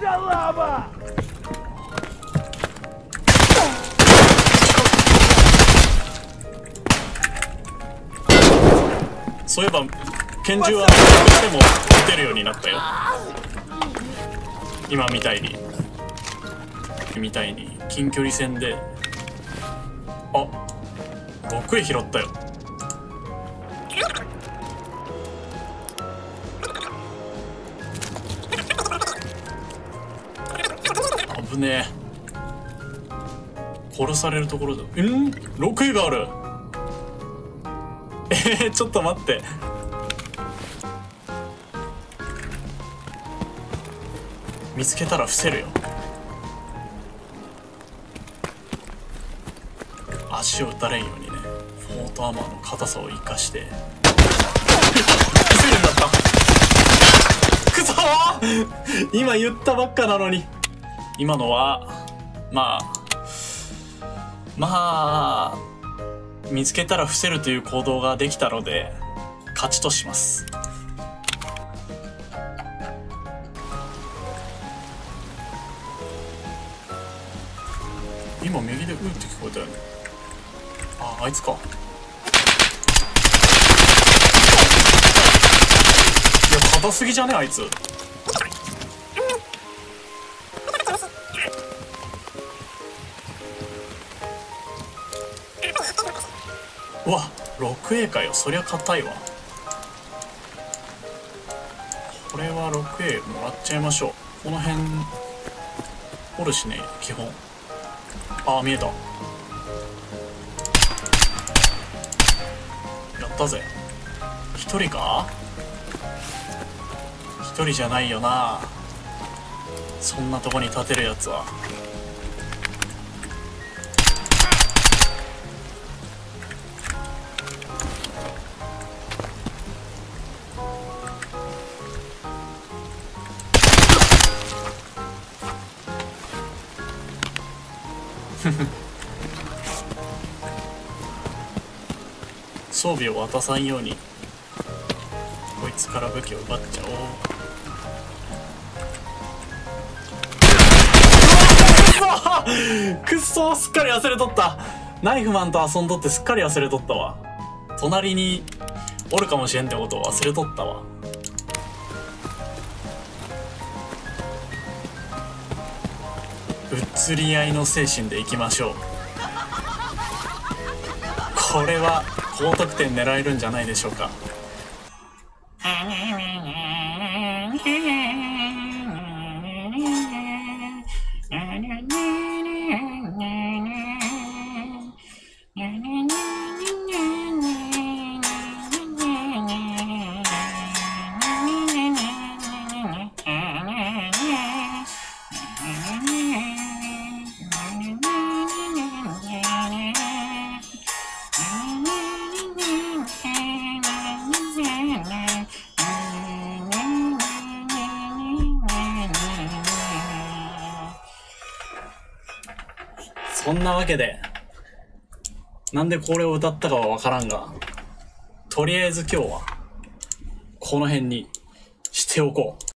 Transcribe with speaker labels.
Speaker 1: そういえば拳銃はでも撃てるようになったよ。今みたいに近距離戦で。あ、6位拾ったよ。危ねえ。殺されるところだ。6位がある。ちょっと待って。見つけたら伏せるよ。足を打たれんようにね。フォートアーマーの硬さを生かして伏せるんだった。くそー今言ったばっかなのに。今のはまあ見つけたら伏せるという行動ができたので勝ちとします。今右で「う」って聞こえたよね。あいつか。いや硬すぎじゃねあいつ。うわ 6A かよ。そりゃ硬いわ。これは 6A もらっちゃいましょう。この辺おるしね基本。見えた。やったぜ。一人か。一人じゃないよな、そんなとこに立てるやつは。装備を渡さんようにこいつから武器を奪っちゃおう。くっそー、すっかり忘れとった。ナイフマンと遊んどってすっかり忘れとったわ。隣におるかもしれんってことを忘れとったわ。移り合いの精神でいきましょう。これは高得点狙えるんじゃないでしょうか。そんなわけで、なんでこれを歌ったかはわからんが、とりあえず今日はこの辺にしておこう。